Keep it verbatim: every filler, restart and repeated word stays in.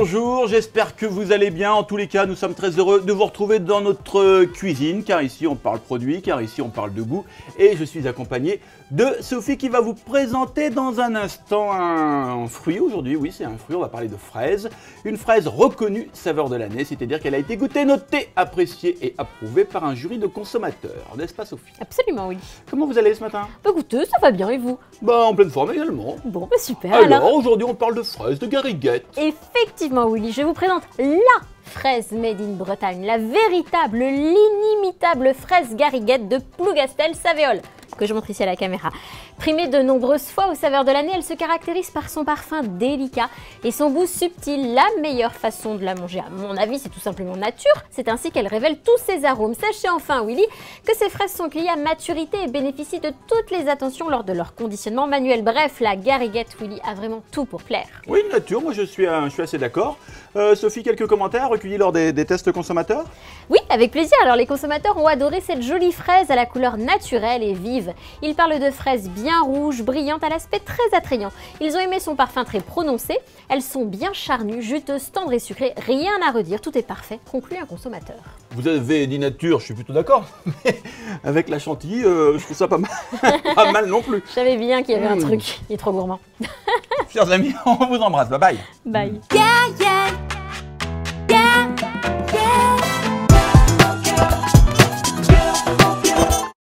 bonjour, j'espère que vous allez bien. En tous les cas, nous sommes très heureux de vous retrouver dans notre cuisine, car ici on parle produit, car ici on parle de goût. Et je suis accompagné de Sophie qui va vous présenter dans un instant un fruit. Aujourd'hui, oui, c'est un fruit, on va parler de fraise. Une fraise reconnue saveur de l'année, c'est-à-dire qu'elle a été goûtée, notée, appréciée et approuvée par un jury de consommateurs. N'est-ce pas, Sophie? Absolument, oui. Comment vous allez ce matin? Bah écoutez, ça va bien et vous? Bah en pleine forme également. Bon, bah super. Alors, Alors, aujourd'hui on parle de fraises, de gariguettes. effectivement, Willy, je vous présente la fraise made in Bretagne, la véritable, l'inimitable fraise gariguette de Plougastel-Savéole, que je montre ici à la caméra. Primée de nombreuses fois aux saveurs de l'année, elle se caractérise par son parfum délicat et son goût subtil. La meilleure façon de la manger, à mon avis, c'est tout simplement nature. C'est ainsi qu'elle révèle tous ses arômes. Sachez enfin, Willy, que ces fraises sont cueillies à maturité et bénéficient de toutes les attentions lors de leur conditionnement manuel. Bref, la gariguette, Willy, a vraiment tout pour plaire. Oui, nature, moi je suis, euh, je suis assez d'accord. Euh, Sophie, quelques commentaires recueillis lors des, des tests consommateurs? Oui, avec plaisir. Alors les consommateurs ont adoré cette jolie fraise à la couleur naturelle et vive. Ils parlent de fraises bien rouges, brillantes, à l'aspect très attrayant. Ils ont aimé son parfum très prononcé. Elles sont bien charnues, juteuses, tendres et sucrées. Rien à redire, tout est parfait, conclut un consommateur. Vous avez dit nature, je suis plutôt d'accord. Mais avec la chantilly, euh, je trouve ça pas mal, pas mal non plus. Je savais bien qu'il y avait un Mmh. truc, il est trop gourmand. Chers amis, on vous embrasse, bye bye. Bye.